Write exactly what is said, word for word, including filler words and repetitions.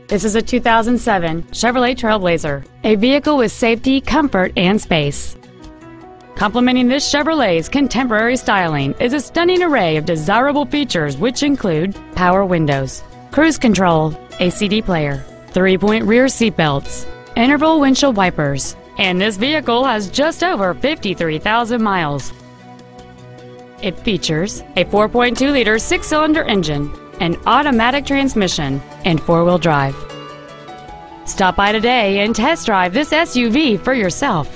This is a two thousand seven Chevrolet TrailBlazer, a vehicle with safety, comfort, and space. Complementing this Chevrolet's contemporary styling is a stunning array of desirable features which include power windows, cruise control, a C D player, three-point rear seat belts, interval windshield wipers, and this vehicle has just over fifty-three thousand miles. It features a four point two liter six-cylinder engine, an automatic transmission, and four-wheel drive. Stop by today and test drive this S U V for yourself.